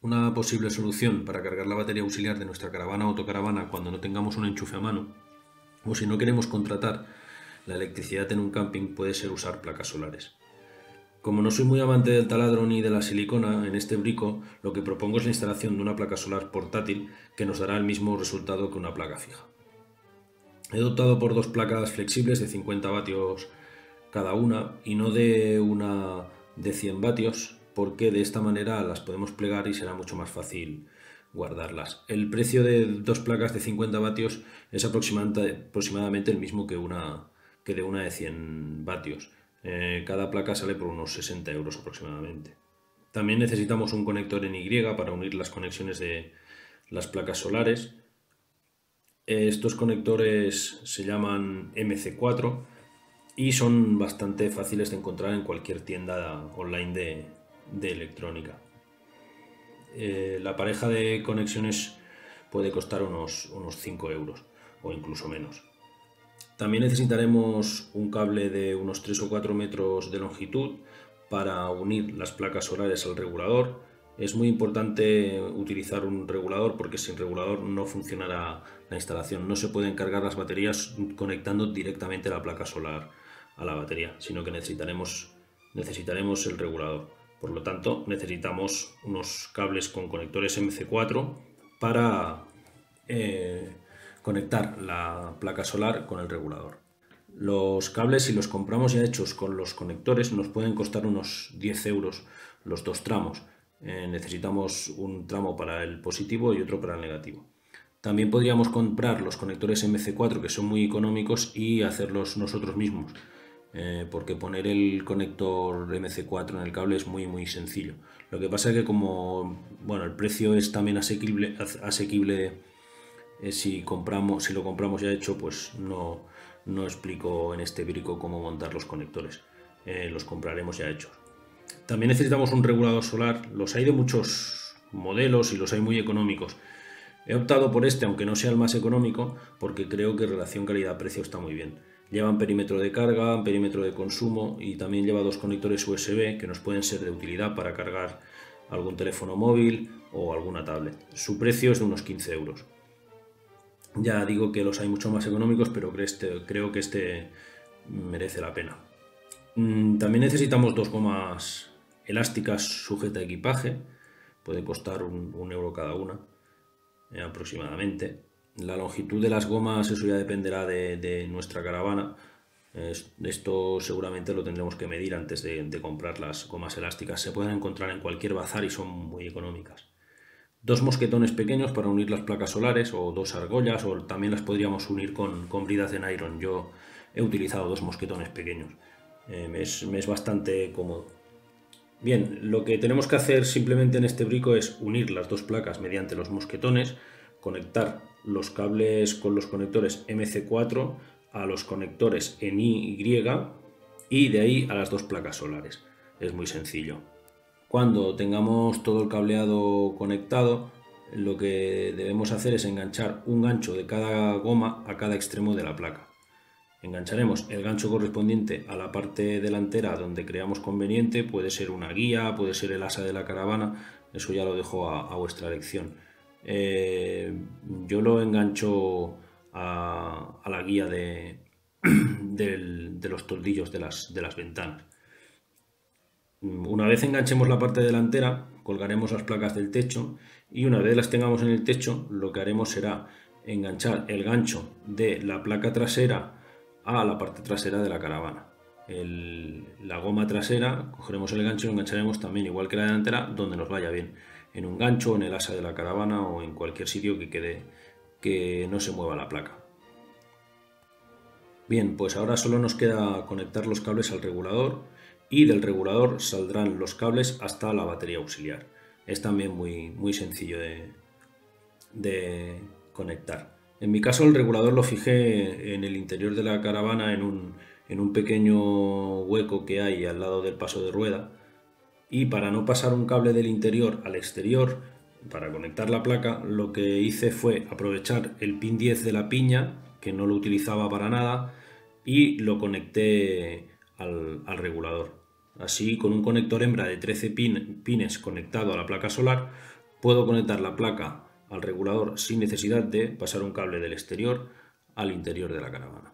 Una posible solución para cargar la batería auxiliar de nuestra caravana o autocaravana cuando no tengamos un enchufe a mano, o si no queremos contratar la electricidad en un camping, puede ser usar placas solares. Como no soy muy amante del taladro ni de la silicona, en este brico lo que propongo es la instalación de una placa solar portátil que nos dará el mismo resultado que una placa fija. He optado por dos placas flexibles de 50 vatios cada una y no de una de 100 vatios, porque de esta manera las podemos plegar y será mucho más fácil guardarlas. El precio de dos placas de 50 vatios es aproximadamente el mismo que de una de 100 vatios. Cada placa sale por unos 60 euros aproximadamente. También necesitamos un conector en Y para unir las conexiones de las placas solares. Estos conectores se llaman MC4 y son bastante fáciles de encontrar en cualquier tienda online de electrónica. La pareja de conexiones puede costar unos 5 euros o incluso menos. También necesitaremos un cable de unos 3 o 4 metros de longitud para unir las placas solares al regulador. Es muy importante utilizar un regulador porque sin regulador no funcionará la instalación. No se pueden cargar las baterías conectando directamente la placa solar a la batería, sino que necesitaremos el regulador. Por lo tanto, necesitamos unos cables con conectores MC4 para conectar la placa solar con el regulador. Los cables, si los compramos ya hechos con los conectores, nos pueden costar unos 10 euros los dos tramos. Necesitamos un tramo para el positivo y otro para el negativo. También podríamos comprar los conectores MC4, que son muy económicos, y hacerlos nosotros mismos, porque poner el conector MC4 en el cable es muy sencillo. Lo que pasa es que como el precio es también asequible si lo compramos ya hecho, pues no explico en este brico cómo montar los conectores. Los compraremos ya hechos. También necesitamos un regulador solar. Los hay de muchos modelos y los hay muy económicos. He optado por este, aunque no sea el más económico, porque creo que relación calidad-precio está muy bien. Llevan perímetro de carga, perímetro de consumo y también lleva dos conectores USB que nos pueden ser de utilidad para cargar algún teléfono móvil o alguna tablet. Su precio es de unos 15 euros. Ya digo que los hay mucho más económicos, pero creo que este merece la pena. También necesitamos dos gomas elásticas sujeta equipaje. Puede costar un euro cada una, aproximadamente. La longitud de las gomas, eso ya dependerá de nuestra caravana. Esto seguramente lo tendremos que medir antes de comprar las gomas elásticas. Se pueden encontrar en cualquier bazar y son muy económicas. Dos mosquetones pequeños para unir las placas solares o dos argollas, o también las podríamos unir con bridas de nylon. Yo he utilizado dos mosquetones pequeños. Me es bastante cómodo. Bien, lo que tenemos que hacer simplemente en este brico es unir las dos placas mediante los mosquetones, conectar los cables con los conectores MC4 a los conectores en Y y de ahí a las dos placas solares. Es muy sencillo. Cuando tengamos todo el cableado conectado, lo que debemos hacer es enganchar un gancho de cada goma a cada extremo de la placa. Engancharemos el gancho correspondiente a la parte delantera donde creamos conveniente, puede ser una guía, puede ser el asa de la caravana, eso ya lo dejo a vuestra elección. Yo lo engancho a la guía de los toldillos de las ventanas. Una vez enganchemos la parte delantera, colgaremos las placas del techo y una vez las tengamos en el techo, lo que haremos será enganchar el gancho de la placa trasera a la parte trasera de la caravana. La goma trasera, cogeremos el gancho y lo engancharemos también, igual que la delantera, donde nos vaya bien, en un gancho, en el asa de la caravana o en cualquier sitio que no se mueva la placa. Bien, pues ahora solo nos queda conectar los cables al regulador y del regulador saldrán los cables hasta la batería auxiliar. Es también muy sencillo de conectar. En mi caso el regulador lo fijé en el interior de la caravana en un pequeño hueco que hay al lado del paso de rueda, y para no pasar un cable del interior al exterior para conectar la placa, lo que hice fue aprovechar el pin 10 de la piña, que no lo utilizaba para nada, y lo conecté al regulador. Así, con un conector hembra de 13 pines conectado a la placa solar, puedo conectar la placa al regulador sin necesidad de pasar un cable del exterior al interior de la caravana.